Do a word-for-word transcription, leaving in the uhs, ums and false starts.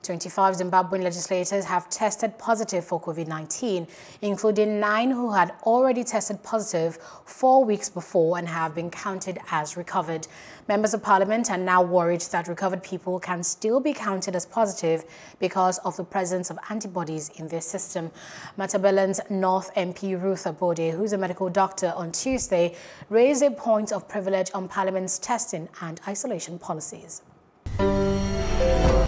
twenty-five Zimbabwean legislators have tested positive for COVID nineteen, including nine who had already tested positive four weeks before and have been counted as recovered. Members of Parliament are now worried that recovered people can still be counted as positive because of the presence of antibodies in their system. Matabeleland's North M P Ruth Abode, who's a medical doctor, on Tuesday raised a point of privilege on Parliament's testing and isolation policies.